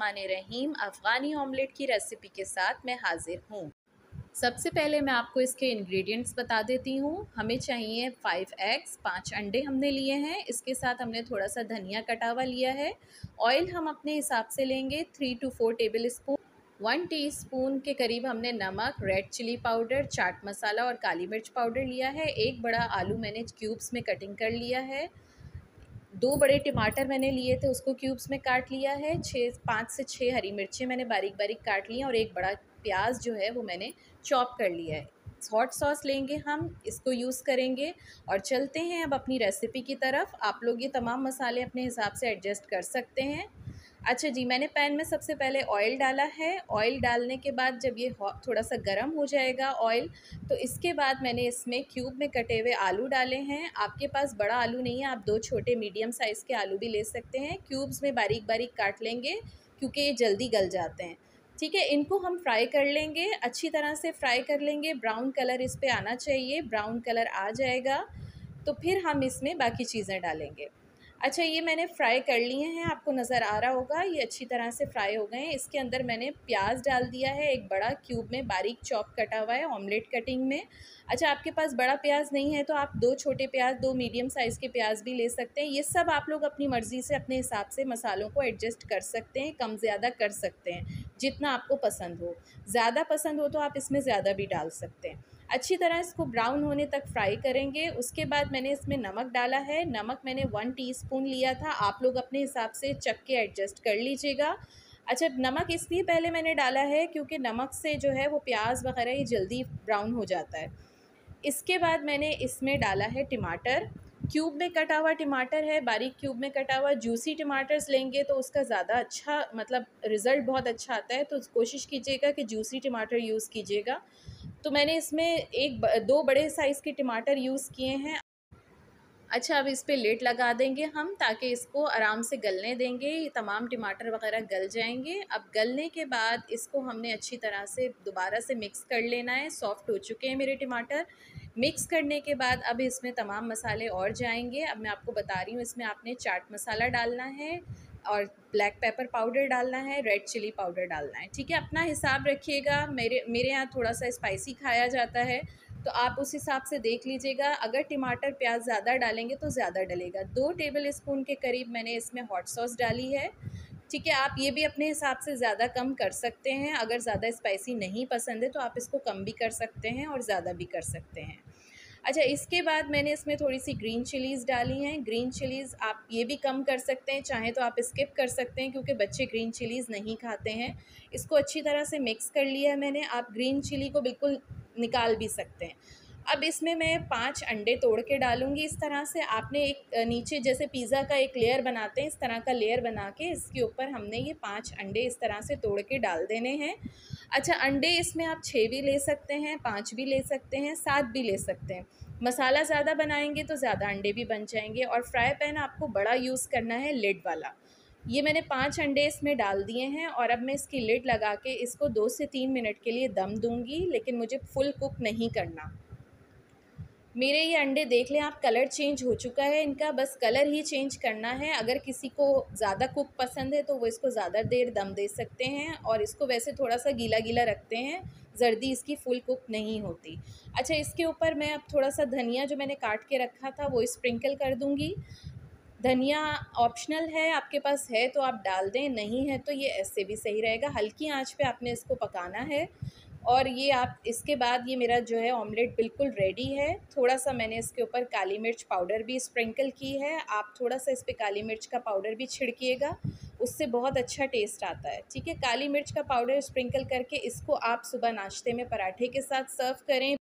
बिस्मिल्लाहिर्रहमानिर्रहीम। अफ़गानी ऑमलेट की रेसिपी के साथ मैं हाज़िर हूँ। सबसे पहले मैं आपको इसके इंग्रेडिएंट्स बता देती हूँ। हमें चाहिए 5 एग्स, 5 अंडे हमने लिए हैं। इसके साथ हमने थोड़ा सा धनिया कटा हुआ लिया है। ऑयल हम अपने हिसाब से लेंगे 3 to 4 टेबल स्पून। 1 टीस्पून के करीब हमने नमक, red chilli powder, chaat masala और काली मिर्च पाउडर लिया है। एक बड़ा आलू मैंने क्यूब्स में कटिंग कर लिया है। 2 बड़े टमाटर मैंने लिए थे, उसको क्यूब्स में काट लिया है। 5 से 6 हरी मिर्चें मैंने बारीक बारीक काट ली हैं और एक बड़ा प्याज जो है वो मैंने चॉप कर लिया है। हॉट सॉस लेंगे हम, इसको यूज़ करेंगे। और चलते हैं अब अपनी रेसिपी की तरफ। आप लोग ये तमाम मसाले अपने हिसाब से एडजस्ट कर सकते हैं। अच्छा जी, मैंने पैन में सबसे पहले ऑयल डाला है। ऑयल डालने के बाद जब ये थोड़ा सा गर्म हो जाएगा ऑयल, तो इसके बाद मैंने इसमें क्यूब में कटे हुए आलू डाले हैं। आपके पास बड़ा आलू नहीं है, आप 2 छोटे मीडियम साइज़ के आलू भी ले सकते हैं। क्यूब्स में बारीक बारीक काट लेंगे क्योंकि ये जल्दी गल जाते हैं। ठीक है, इनको हम फ्राई कर लेंगे, अच्छी तरह से फ्राई कर लेंगे। ब्राउन कलर इस पे आना चाहिए। ब्राउन कलर आ जाएगा तो फिर हम इसमें बाकी चीज़ें डालेंगे। अच्छा, ये मैंने फ्राई कर लिए हैं, आपको नज़र आ रहा होगा ये अच्छी तरह से फ्राई हो गए हैं। इसके अंदर मैंने प्याज डाल दिया है, एक बड़ा क्यूब में बारीक चॉप कटा हुआ है ऑमलेट कटिंग में। अच्छा, आपके पास बड़ा प्याज नहीं है तो आप 2 छोटे प्याज, 2 मीडियम साइज़ के प्याज भी ले सकते हैं। ये सब आप लोग अपनी मर्ज़ी से अपने हिसाब से मसालों को एडजस्ट कर सकते हैं, कम ज़्यादा कर सकते हैं जितना आपको पसंद हो। ज़्यादा पसंद हो तो आप इसमें ज़्यादा भी डाल सकते हैं। अच्छी तरह इसको ब्राउन होने तक फ्राई करेंगे। उसके बाद मैंने इसमें नमक डाला है। नमक मैंने 1 टीस्पून लिया था, आप लोग अपने हिसाब से चख के एडजस्ट कर लीजिएगा। अच्छा, नमक इसलिए पहले मैंने डाला है क्योंकि नमक से जो है वो प्याज वगैरह ये जल्दी ब्राउन हो जाता है। इसके बाद मैंने इसमें डाला है टमाटर। क्यूब में कटा हुआ टमाटर है, बारीक क्यूब में कटा हुआ। जूसी टमाटर्स लेंगे तो उसका ज़्यादा अच्छा मतलब रिज़ल्ट बहुत अच्छा आता है, तो कोशिश कीजिएगा कि जूसी टमाटर यूज़ कीजिएगा। तो मैंने इसमें 2 बड़े साइज़ के टमाटर यूज़ किए हैं। अच्छा, अब इस पे लिड लगा देंगे हम ताकि इसको आराम से गलने देंगे। ये तमाम टमाटर वग़ैरह गल जाएंगे। अब गलने के बाद इसको हमने अच्छी तरह से दोबारा से मिक्स कर लेना है। सॉफ़्ट हो चुके हैं मेरे टमाटर। मिक्स करने के बाद अब इसमें तमाम मसाले और जाएंगे। अब मैं आपको बता रही हूँ, इसमें आपने चाट मसाला डालना है और ब्लैक पेपर पाउडर डालना है, रेड चिली पाउडर डालना है। ठीक है, अपना हिसाब रखिएगा। मेरे यहाँ थोड़ा सा स्पाइसी खाया जाता है तो आप उस हिसाब से देख लीजिएगा। अगर टमाटर प्याज ज़्यादा डालेंगे तो ज़्यादा डलेगा। 2 टेबल स्पून के करीब मैंने इसमें हॉट सॉस डाली है। ठीक है, आप ये भी अपने हिसाब से ज़्यादा कम कर सकते हैं। अगर ज़्यादा स्पाइसी नहीं पसंद है तो आप इसको कम भी कर सकते हैं और ज़्यादा भी कर सकते हैं। अच्छा, इसके बाद मैंने इसमें थोड़ी सी ग्रीन चिलीज़ डाली हैं। ग्रीन चिलीज़ आप ये भी कम कर सकते हैं, चाहें तो आप स्किप कर सकते हैं क्योंकि बच्चे ग्रीन चिलीज़ नहीं खाते हैं। इसको अच्छी तरह से मिक्स कर लिया है मैंने। आप ग्रीन चिली को बिल्कुल निकाल भी सकते हैं। अब इसमें मैं 5 अंडे तोड़ के डालूँगी। इस तरह से आपने एक नीचे जैसे पिज़्ज़ा का एक लेयर बनाते हैं, इस तरह का लेयर बना के इसके ऊपर हमने ये 5 अंडे इस तरह से तोड़ के डाल देने हैं। अच्छा, अंडे इसमें आप 6 भी ले सकते हैं, 5 भी ले सकते हैं, 7 भी ले सकते हैं। मसाला ज़्यादा बनाएंगे तो ज़्यादा अंडे भी बन जाएंगे। और फ्राई पैन आपको बड़ा यूज़ करना है, लिड वाला। ये मैंने 5 अंडे इसमें डाल दिए हैं और अब मैं इसकी लिड लगा के इसको 2 से 3 मिनट के लिए दम दूंगी, लेकिन मुझे फुल कुक नहीं करना। मेरे ये अंडे देख लें आप, कलर चेंज हो चुका है इनका, बस कलर ही चेंज करना है। अगर किसी को ज़्यादा कुक पसंद है तो वो इसको ज़्यादा देर दम दे सकते हैं और इसको वैसे थोड़ा सा गीला गीला रखते हैं, जल्दी इसकी फुल कुक नहीं होती। अच्छा, इसके ऊपर मैं अब थोड़ा सा धनिया जो मैंने काट के रखा था वो स्प्रिंकल कर दूँगी। धनिया ऑप्शनल है, आपके पास है तो आप डाल दें, नहीं है तो ये ऐसे भी सही रहेगा। हल्की आंच पे आपने इसको पकाना है। और ये आप इसके बाद ये मेरा जो है ऑमलेट बिल्कुल रेडी है। थोड़ा सा मैंने इसके ऊपर काली मिर्च पाउडर भी स्प्रिंकल की है। आप थोड़ा सा इस पे काली मिर्च का पाउडर भी छिड़किएगा, उससे बहुत अच्छा टेस्ट आता है। ठीक है, काली मिर्च का पाउडर स्प्रिंकल करके इसको आप सुबह नाश्ते में पराठे के साथ सर्व करें।